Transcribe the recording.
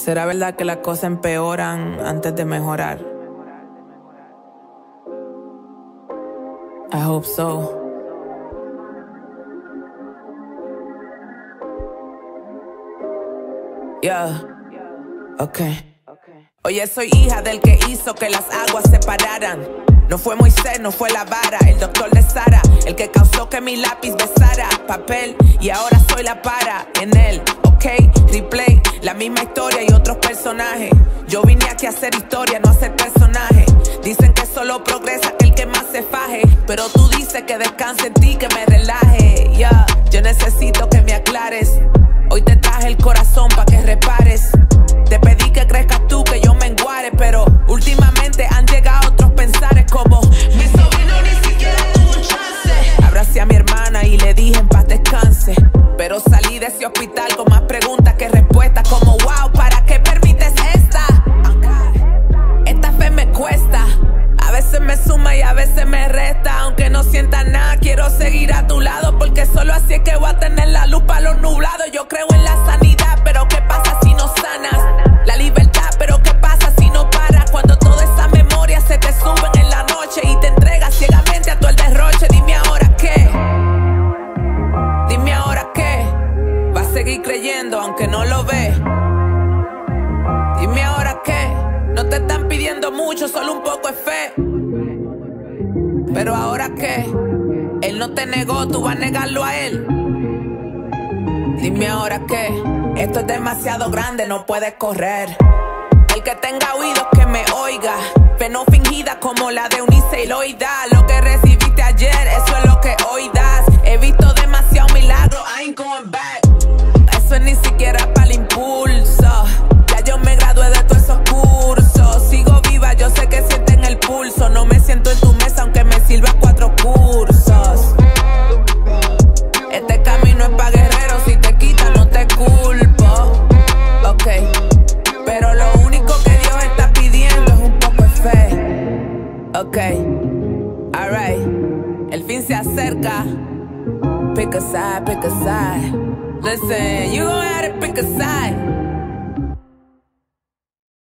¿Será verdad que las cosas empeoran antes de mejorar? I hope so. Yeah, okay. Oye, soy hija del que hizo que las aguas se pararan. No fue Moisés, no fue la vara, el doctor de Sara, el que causó que mi lápiz besara papel, y ahora soy la para en él. Ok, replay, la misma historia y otros personajes. Yo vine aquí a hacer historia, no a ser personaje. Dicen que solo progresa el que más se faje, pero tú dices que descanse en ti, que me relaje. Yeah, yo necesito que me aclares. Hoy te traje el corazón pa' que repares. Te pedí que crezcas tú, que yo me enguare, pero últimamente han llegado otros pensares como mi sobrino ni siquiera tuvo un chance. Abracé a mi hermana y le dije en paz descanse, pero salí de ese hospital con más preguntas que respuestas, como wow, ¿para qué permites esta? Esta fe me cuesta, a veces me suma y a veces me resta. Aunque no sienta nada, quiero seguir a tu lado, porque solo así es que voy a tener la luz para los nublados. Yo creo en la sanidad, pero ¿qué pasa si no sanas? La libertad, pero ¿qué pasa si no paras? Cuando toda esa memoria se te suben en la noche y te entregas ciegamente a tu el derroche. Dime ahora qué, dime ahora qué. Vas a seguir creyendo aunque no lo ves. Dime ahora qué. No te están pidiendo mucho, solo un poco de fe. Pero ahora qué. Él no te negó, tú vas a negarlo a él. Dime ahora qué. Esto es demasiado grande, no puedes correr. El que tenga oídos que me oiga. Fe no fingida como la de Unice y Loida. Lo que recibiste ayer, eso es lo que hoy das. He visto demasiado milagro, I ain't going back. Eso es ni siquiera para el impulso. Ya yo me gradué de todos esos cursos. Sigo viva, yo sé que sienten el pulso. No me siento en tu mesa aunque me sirva 4 cursos. Este camino es pa' guerreros, si te quita no te culpo. Ok, pero lo único que Dios está pidiendo es un poco de fe. Ok, alright, el fin se acerca. Pick a side, pick a side. Listen, you gon' have to pick a side.